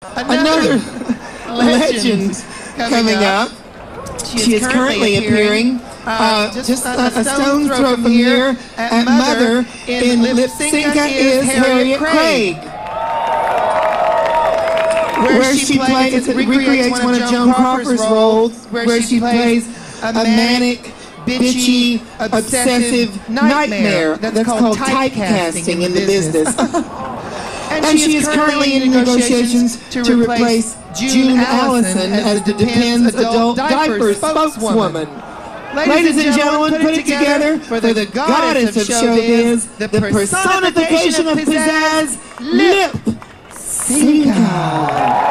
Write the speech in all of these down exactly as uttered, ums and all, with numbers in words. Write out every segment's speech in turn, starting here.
Another legend coming up. She is currently appearing uh, just a, a stone's throw from here at Mother in Lypsinka is Harriet Craig, where she plays, recreates one of Joan Crawford's roles, where she plays a manic, bitchy, obsessive nightmare that's called typecasting in the business. And she is currently in negotiations to replace June Allison as the Depends adult diaper spokeswoman. Ladies and gentlemen, put it together for the goddess of showbiz, the personification of pizzazz, Lypsinka.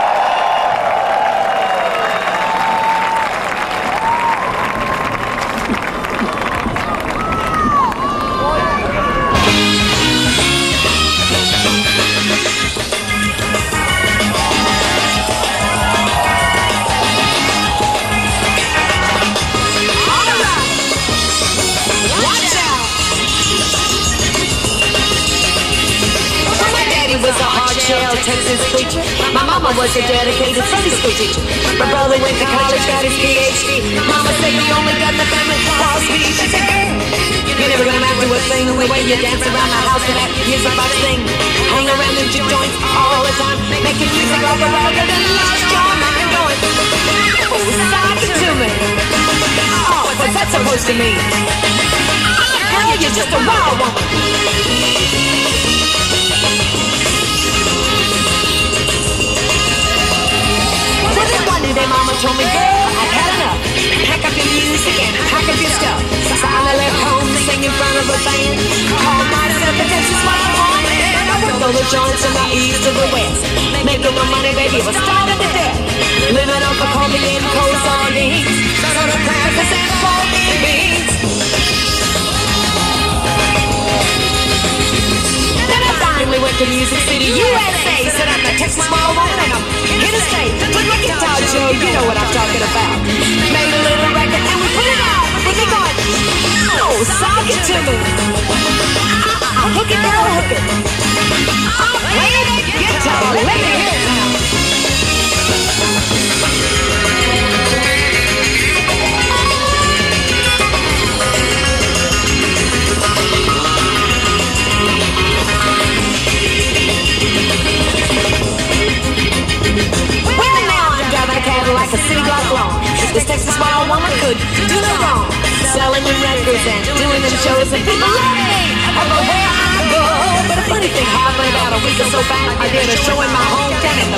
Was a hard-shell Texas preacher. My mama was a dedicated Sunday school teacher. My brother went to college, got his P H D. Mama said we only got the family cross me. She said, girl, you're never gonna amount to a thing. The way you dance around my house with that music box thing. Hang around the juke joints all the time, making music like a rocker, then lost your mind going, oh, stop it to me. Oh, what's that supposed to mean? Girl, you're just a wild woman. One day mama told me, girl, I've had enough. Pack up your music and pack up your stuff. So I left home to sing in front of a band. Called myself a Texas wild woman. I worked all the joints from the east to the west. Making no money, baby, was starving to death. Living off of coffee and cold sardines. Sort of crackers and pork and beans. Then I finally went to Music City, U S A. Said I'm a Texas wild woman and I'm here to stay. With my guitar, Joe, you know what I'm talking about. Made a little record and we put it out. We keep going, oh, sock it to me. I'll hook it, girl, hook it. I'll play that guitar, let me hear it now. Like a city block long. This Texas wild woman could do no wrong. Selling them records and doing them shows and people love me everywhere I go. But a funny thing happened about a week or so back. I did a show in my hometown and the